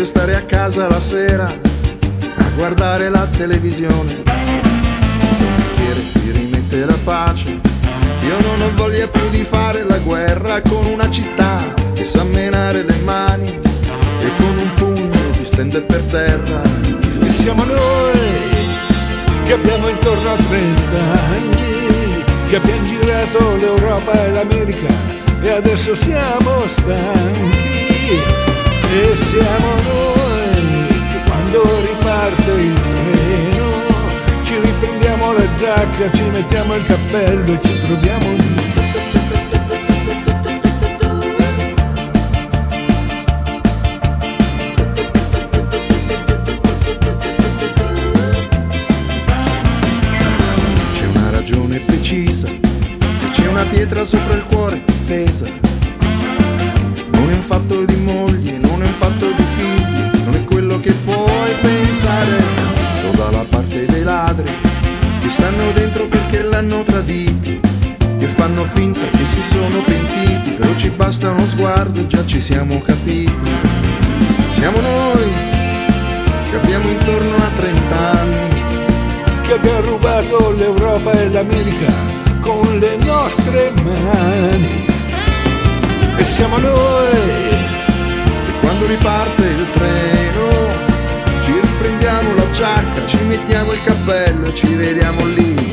meglio stare a casa la sera a guardare la televisione. Che ti rimette la pace. Io non ho voglia più di fare la guerra con una città che sa menare le mani e con un pugno ti stende per terra. E siamo noi che abbiamo intorno a 30 anni, che abbiamo girato l'Europa e l'America e adesso siamo stanchi. E siamo noi che quando riparte il treno ci riprendiamo la giacca, ci mettiamo il cappello e ci troviamo lì. C'è una ragione precisa, se c'è una pietra sopra il cuore pesa. Non è un fatto di moglie, non è un fatto di figli, non è quello che puoi pensare. Sto dalla parte dei ladri che stanno dentro perché l'hanno traditi, che fanno finta che si sono pentiti, però ci basta uno sguardo e già ci siamo capiti. Siamo noi che abbiamo intorno a 30 anni, che abbiamo rubato l'Europa e l'America con le nostre mani. E siamo noi e quando riparte il treno ci riprendiamo la giacca, ci mettiamo il cappello e ci vediamo lì.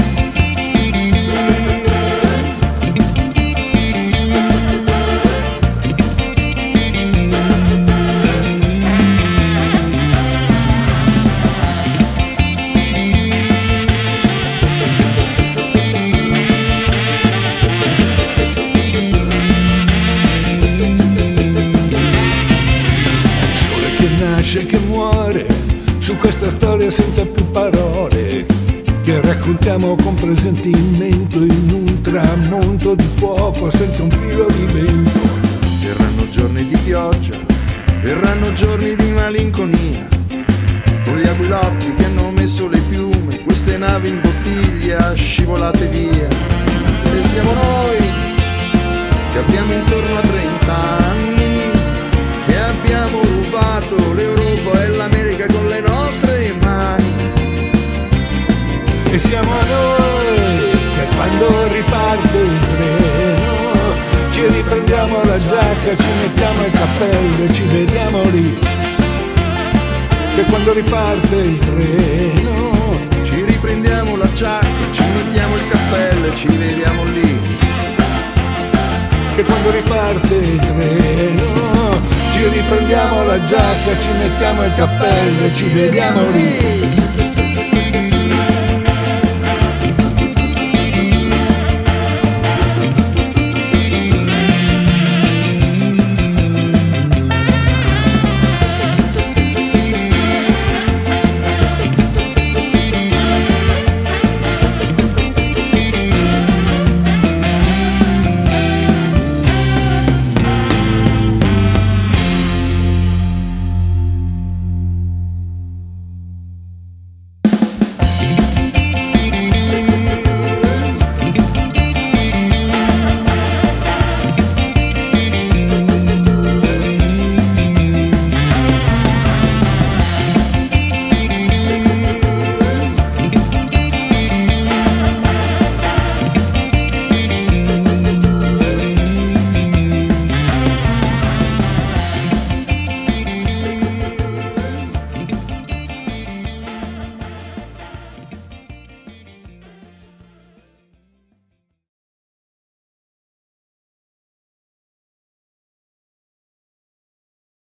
Che muore su questa storia senza più parole, che raccontiamo con presentimento in un tramonto di fuoco senza un filo di vento. Verranno giorni di pioggia, verranno giorni di malinconia, con gli aguilotti che hanno messo le piume, queste navi in bottiglia scivolate via. E siamo noi che abbiamo intorno a 30 anni, che abbiamo rubato l'Europa e l'America con le nostre mani. E siamo noi che quando riparte il treno ci riprendiamo la giacca, ci mettiamo il cappello e ci vediamo lì. Che quando riparte il treno ci riprendiamo la giacca, ci mettiamo il cappello e ci vediamo lì. Che quando riparte il treno ci riprendiamo la giacca, ci mettiamo il cappello e ci vediamo lì.